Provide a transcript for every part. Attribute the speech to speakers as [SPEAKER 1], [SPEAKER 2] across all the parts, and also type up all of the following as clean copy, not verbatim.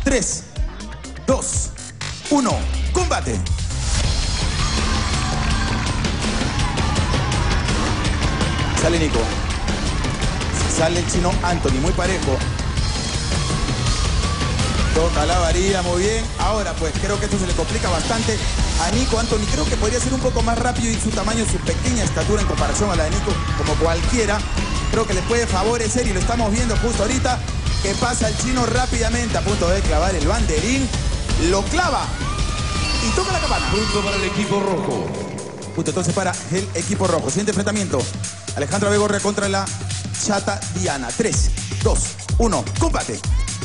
[SPEAKER 1] 3, 2, 1, combate. Sale Nico. Sale el chino Anthony, muy parejo. Toca la varilla, muy bien. Ahora pues creo que esto se le complica bastante a Nico. Anthony creo que podría ser un poco más rápido y su tamaño, su pequeña estatura en comparación a la de Nico, como cualquiera, creo que le puede favorecer y lo estamos viendo justo ahorita, que pasa el chino rápidamente a punto de clavar el banderín. Lo clava y toca la campana.
[SPEAKER 2] Punto para el equipo rojo.
[SPEAKER 1] Punto entonces para el equipo rojo. Siguiente enfrentamiento. Alejandra Baigorria contra la chata Diana. 3, 2, 1, combate.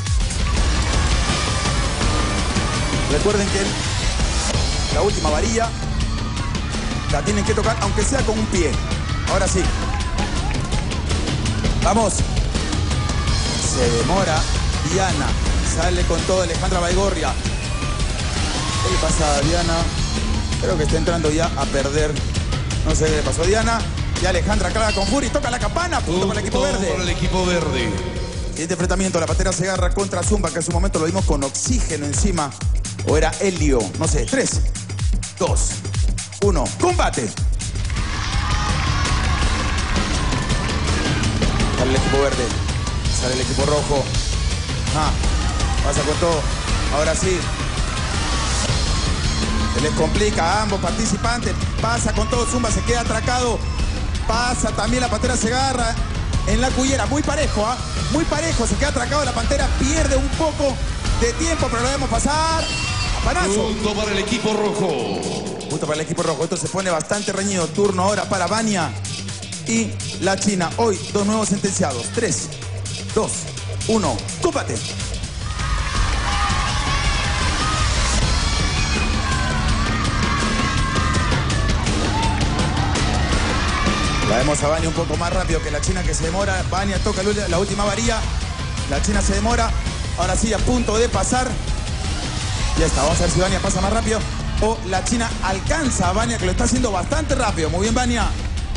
[SPEAKER 1] Recuerden que la última varilla la tienen que tocar, aunque sea con un pie. Ahora sí. Vamos. Se demora Diana. Sale con todo Alejandra Baigorria. ¿Qué le pasa a Diana? Creo que está entrando ya a perder. No sé qué le pasó a Diana. Y Alejandra clava con furia y toca la campana. Punto para el equipo verde.
[SPEAKER 2] Para el equipo verde.
[SPEAKER 1] Siguiente enfrentamiento. La Pantera Segarra contra Zumba, que en su momento lo vimos con oxígeno encima. O era helio. No sé. 3, 2, 1. ¡Combate! Sale el equipo verde. Sale el equipo rojo. Pasa con todo. Ahora sí. Se les complica a ambos participantes. Pasa con todo Zumba, se queda atracado. Pasa también la Pantera Segarra en la cullera. Muy parejo, muy parejo. Se queda atracado la Pantera. Pierde un poco de tiempo, pero lo debemos pasar. Apanazo.
[SPEAKER 2] Punto para el equipo rojo.
[SPEAKER 1] Punto para el equipo rojo. Esto se pone bastante reñido. Turno ahora para Vania y la China. Hoy, dos nuevos sentenciados. 3, 2, 1. ¡Cúpate! La vemos a Vania un poco más rápido que la China, que se demora. Vania toca la última varilla. La China se demora. Ahora sí, a punto de pasar. Ya está, vamos a ver si Vania pasa más rápido o la China alcanza a Vania, que lo está haciendo bastante rápido. Muy bien, Vania.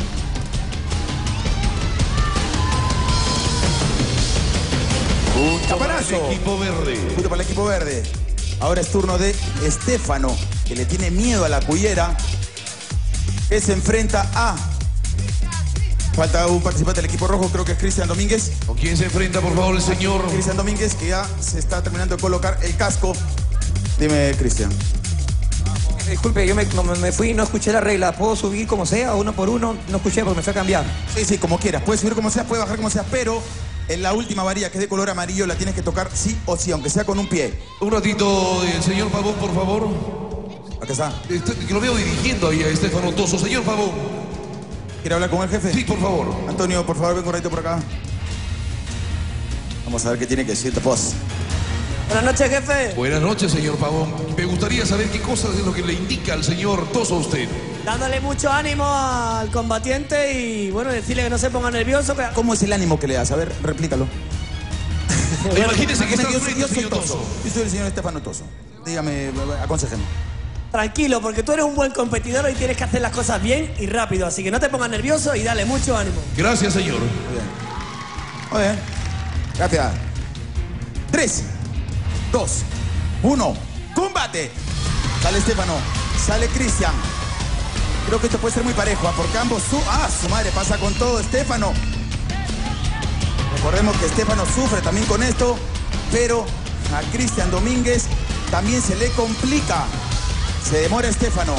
[SPEAKER 2] Punto para el equipo verde.
[SPEAKER 1] Punto para el equipo verde. Ahora es turno de Estefano, que le tiene miedo a la cullera, que se enfrenta a... Falta un participante del equipo rojo, creo que es Cristian Domínguez.
[SPEAKER 2] ¿Con quién se enfrenta, por favor, el señor?
[SPEAKER 1] Cristian Domínguez, que ya se está terminando de colocar el casco. Dime, Cristian.
[SPEAKER 3] Disculpe, yo me fui y no escuché la regla. ¿Puedo subir como sea, uno por uno? No escuché porque me fue a cambiar.
[SPEAKER 1] Sí, como quieras. Puedes subir como sea, puedes bajar como sea, pero en la última varilla, que es de color amarillo, la tienes que tocar sí o sí, aunque sea con un pie.
[SPEAKER 2] Un ratito, señor Pavón, por favor.
[SPEAKER 1] Acá está.
[SPEAKER 2] Que lo veo dirigiendo ahí a Estefano Toso. Señor Pavón.
[SPEAKER 1] ¿Quiere hablar con el jefe?
[SPEAKER 2] Sí, por favor.
[SPEAKER 1] Antonio, por favor, ven correcto por acá. Vamos a ver qué tiene que decirte, vos.
[SPEAKER 3] Buenas noches, jefe.
[SPEAKER 2] Buenas noches, señor Pavón. Me gustaría saber qué cosas es lo que le indica al señor Toso a usted.
[SPEAKER 3] Dándole mucho ánimo al combatiente y, bueno, decirle que no se ponga nervioso. Que...
[SPEAKER 1] ¿Cómo es el ánimo que le das? A ver, replícalo.
[SPEAKER 2] Imagínese que está al
[SPEAKER 1] yo
[SPEAKER 2] frente,
[SPEAKER 1] soy
[SPEAKER 2] señor
[SPEAKER 1] Toso.
[SPEAKER 2] Toso.
[SPEAKER 1] Yo soy el señor Estefano Toso. Dígame, aconsejeme.
[SPEAKER 3] Tranquilo, porque tú eres un buen competidor y tienes que hacer las cosas bien y rápido. Así que no te pongas nervioso y dale mucho ánimo.
[SPEAKER 2] Gracias, señor.
[SPEAKER 1] Muy bien. Muy bien. Gracias. 3, 2, 1. ¡Combate! Sale Estefano. Sale Cristian. Creo que esto puede ser muy parejo, porque ambos... su madre pasa con todo, Estefano. Recordemos que Estefano sufre también con esto, pero a Cristian Domínguez también se le complica. Se demora Estefano.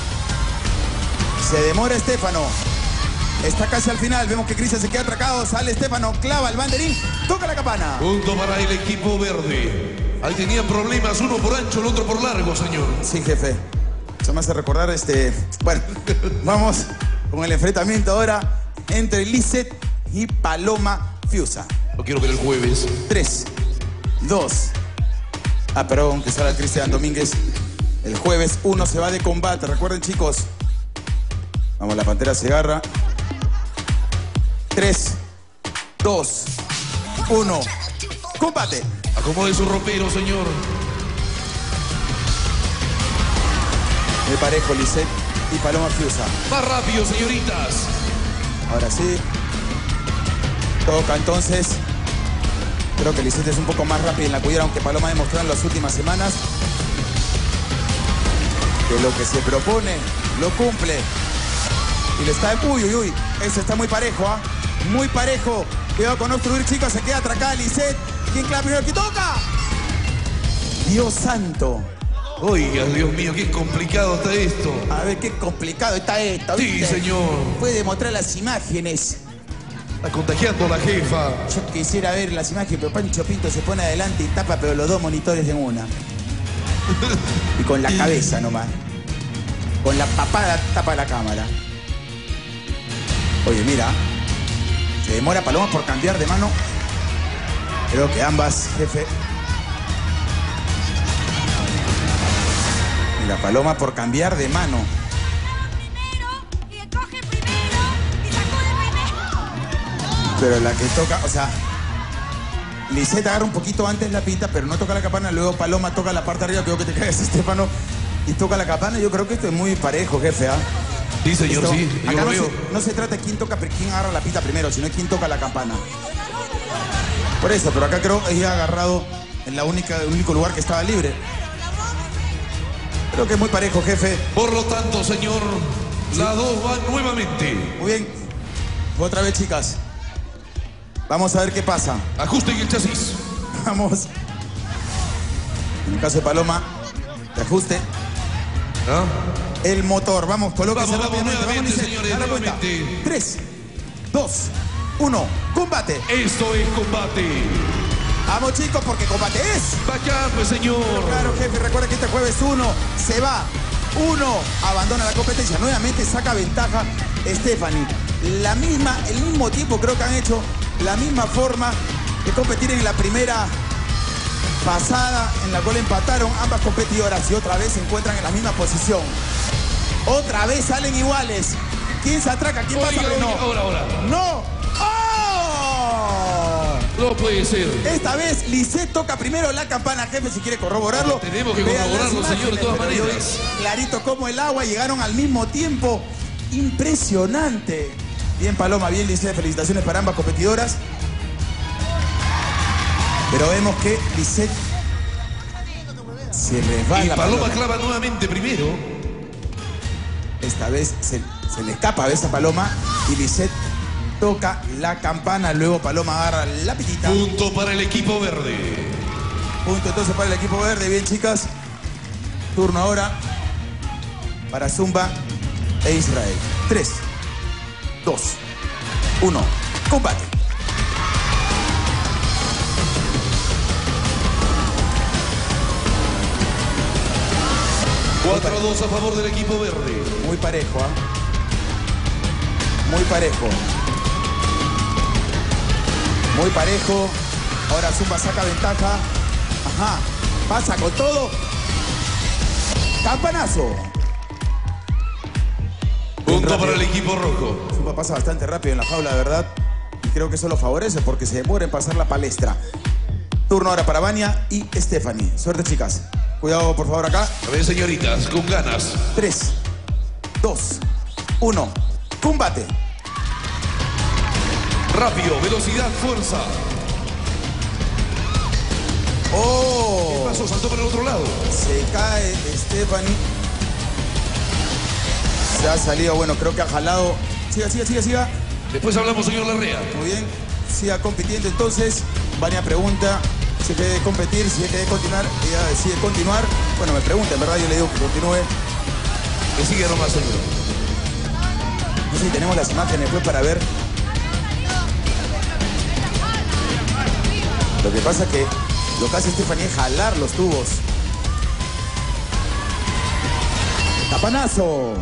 [SPEAKER 1] Se demora Estefano. Está casi al final. Vemos que Cristian se queda atracado. Sale Estefano, clava el banderín, toca la campana.
[SPEAKER 2] Punto para el equipo verde. Ahí tenían problemas, uno por ancho, el otro por largo, señor.
[SPEAKER 1] Sí, jefe. Eso me hace recordar Bueno, vamos con el enfrentamiento ahora entre Lizeth y Paloma Fiusa.
[SPEAKER 2] Lo quiero ver el jueves.
[SPEAKER 1] 3, 2. Perdón, que salga Cristian Domínguez. El jueves 1 se va de combate. Recuerden, chicos. Vamos, la Pantera Segarra. 3, 2, 1. ¡Combate!
[SPEAKER 2] Acomode su ropero, señor.
[SPEAKER 1] Me parejo, Lizeth y Paloma Fiusa.
[SPEAKER 2] Más rápido, señoritas.
[SPEAKER 1] Ahora sí. Toca entonces Creo que Lisette es un poco más rápida en la cuillera, aunque Paloma ha demostrado en las últimas semanas que lo que se propone lo cumple. Y le está... Uy, uy, uy. Eso está muy parejo, ¿ah? Muy parejo. Cuidado con no obstruir, chicos. Se queda atracada Lisette. ¿Quién clava primero? ¿Quién toca? Dios santo.
[SPEAKER 2] Oiga, Dios mío, qué complicado está esto.
[SPEAKER 1] A ver, qué complicado está esto,
[SPEAKER 2] Sí,
[SPEAKER 1] ¿viste?
[SPEAKER 2] señor.
[SPEAKER 1] Puede mostrar las imágenes.
[SPEAKER 2] Está contagiando a la jefa.
[SPEAKER 1] Yo quisiera ver las imágenes, pero Pancho Pinto se pone adelante y tapa, pero los dos monitores en una. Y con la cabeza nomás. Con la papada tapa la cámara. Oye, mira. Se demora Paloma por cambiar de mano. Creo que ambas, jefe. Mira, Paloma por cambiar de mano. Pero la que toca, o sea, Lisette agarra un poquito antes la pinta, pero no toca la campana. Luego Paloma toca la parte de arriba, creo que te caes, Estefano, y toca la campana. Yo creo que esto es muy parejo, jefe, ¿ah?
[SPEAKER 2] Sí, señor,
[SPEAKER 1] Esto,
[SPEAKER 2] sí. Yo
[SPEAKER 1] acá
[SPEAKER 2] lo veo.
[SPEAKER 1] no se trata de quién toca, pero quién agarra la pinta primero, sino quién toca la campana. Por eso, pero acá creo que ella ha agarrado en el único lugar que estaba libre. Creo que es muy parejo, jefe.
[SPEAKER 2] Por lo tanto, señor, las dos van nuevamente.
[SPEAKER 1] Muy bien. Otra vez, chicas. Vamos a ver qué pasa.
[SPEAKER 2] Ajusten el chasis.
[SPEAKER 1] Vamos. En el caso de Paloma, de ajuste.
[SPEAKER 2] ¿Ah?
[SPEAKER 1] El motor. Vamos, colóquese
[SPEAKER 2] Vamos,
[SPEAKER 1] rápidamente.
[SPEAKER 2] nuevamente,
[SPEAKER 1] Lisette.
[SPEAKER 2] señores,
[SPEAKER 1] A la cuenta.
[SPEAKER 2] nuevamente.
[SPEAKER 1] 3, 2, 1. ¡Combate!
[SPEAKER 2] Esto es combate.
[SPEAKER 1] Vamos, chicos, porque combate es.
[SPEAKER 2] Bacán, pues, señor.
[SPEAKER 1] Claro, jefe, recuerda que este jueves 1 se va. 1 abandona la competencia. Nuevamente saca ventaja Stephanie. El mismo tiempo creo que han hecho la misma forma de competir en la primera pasada, en la cual empataron ambas competidoras y otra vez se encuentran en la misma posición. Otra vez salen iguales. ¿Quién se atraca? ¿Quién pasa?
[SPEAKER 2] Oiga,
[SPEAKER 1] No.
[SPEAKER 2] ahora.
[SPEAKER 1] ¡No! ¡Oh!
[SPEAKER 2] No puede ser.
[SPEAKER 1] Esta vez Lisette toca primero la campana, jefe, si quiere corroborarlo.
[SPEAKER 2] Tenemos que
[SPEAKER 1] Vean
[SPEAKER 2] corroborarlo,
[SPEAKER 1] las
[SPEAKER 2] señor, de todas
[SPEAKER 1] pero yo
[SPEAKER 2] maneras.
[SPEAKER 1] vi clarito como el agua, llegaron al mismo tiempo. Impresionante. Bien, Paloma, bien, Lisette. Felicitaciones para ambas competidoras. Pero vemos que Lisette se resbala.
[SPEAKER 2] Y Paloma clava nuevamente primero.
[SPEAKER 1] Esta vez se le escapa a esa Paloma y Lisette toca la campana. Luego Paloma agarra la pitita.
[SPEAKER 2] Punto para el equipo verde.
[SPEAKER 1] Punto entonces para el equipo verde. Bien, chicas. Turno ahora para Zumba e Israel. 3, 2, 1. Combate.
[SPEAKER 2] Cuatro a 2 a favor del equipo verde.
[SPEAKER 1] Muy parejo, ¿ah? Muy parejo. Muy parejo. Ahora Zumba saca ventaja. Ajá. Pasa con todo. Campanazo.
[SPEAKER 2] Punto para el equipo rojo.
[SPEAKER 1] Zumba pasa bastante rápido en la jaula, de verdad. Y creo que eso lo favorece porque se demora en pasar la palestra. Turno ahora para Vania y Stephanie. Suerte, chicas. Cuidado, por favor, acá.
[SPEAKER 2] A ver, señoritas, con ganas.
[SPEAKER 1] 3, 2, 1. Combate.
[SPEAKER 2] Rápido, velocidad, fuerza.
[SPEAKER 1] ¡Oh!
[SPEAKER 2] ¿Qué pasó? Saltó para el otro lado.
[SPEAKER 1] Se cae Stephanie. Se ha salido, bueno, creo que ha jalado. Siga.
[SPEAKER 2] Después hablamos, señor Larrea.
[SPEAKER 1] Muy bien. Siga compitiendo entonces. Vania pregunta si quiere competir, si quiere continuar. Ella decide continuar. Bueno, me pregunta, en verdad yo le digo que continúe.
[SPEAKER 2] Que siga nomás, señor.
[SPEAKER 1] No sé si tenemos las imágenes pues para ver. Lo que pasa es que lo que hace Stephanie es jalar los tubos. ¡Tapanazo!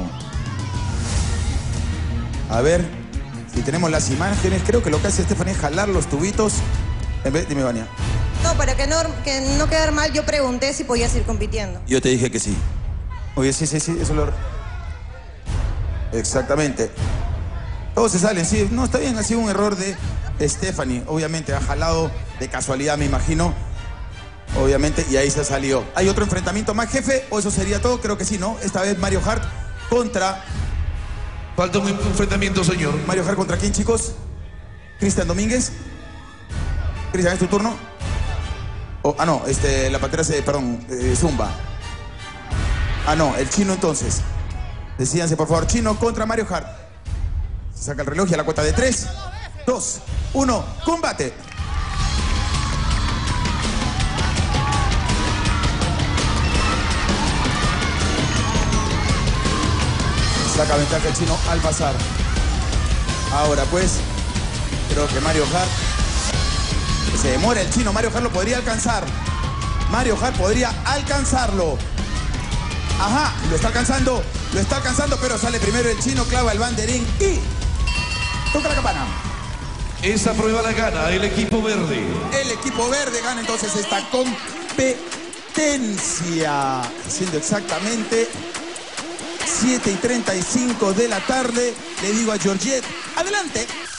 [SPEAKER 1] A ver si tenemos las imágenes. Creo que lo que hace Stephanie es jalar los tubitos. Dime, Vania.
[SPEAKER 4] No, para que no quedar mal, yo pregunté si podías ir compitiendo.
[SPEAKER 1] Yo te dije que sí. Oye, sí, eso lo... Exactamente. Todos se salen, sí. No, está bien, ha sido un error de Stephanie. Obviamente, ha jalado de casualidad, me imagino. Obviamente, y ahí se salió. ¿Hay otro enfrentamiento más, jefe? ¿O eso sería todo? Creo que sí, ¿no? Esta vez Mario Hart contra...
[SPEAKER 2] Falta un enfrentamiento, señor.
[SPEAKER 1] ¿Mario Hart contra quién, chicos? ¿Cristian Domínguez? Cristian, ¿es tu turno? No, la pantera perdón, Zumba. No, el chino entonces. Decídanse, por favor, chino contra Mario Hart. Se saca el reloj y a la cuenta de 3, 2, 1, combate. Saca ventaja el chino al pasar. Ahora pues, creo que Mario Hart se demora el chino. Mario Hart lo podría alcanzar. Mario Hart podría alcanzarlo. Ajá, lo está alcanzando, pero sale primero el chino, clava el banderín y toca la campana.
[SPEAKER 2] Esa prueba la gana el equipo verde.
[SPEAKER 1] El equipo verde gana entonces esta competencia. Siendo exactamente 7:35 de la tarde, le digo a Georgette, adelante.